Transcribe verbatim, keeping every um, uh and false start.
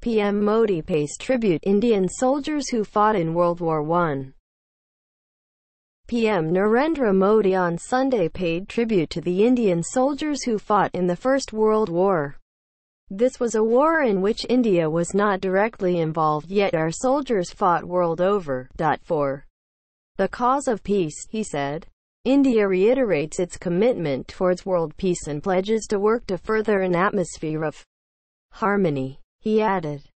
P M Modi pays tribute Indian soldiers who fought in World War One. P M Narendra Modi on Sunday paid tribute to the Indian soldiers who fought in the First World War. This was a war in which India was not directly involved, yet our soldiers fought world over. For the cause of peace, he said. India reiterates its commitment towards world peace and pledges to work to further an atmosphere of harmony, he added.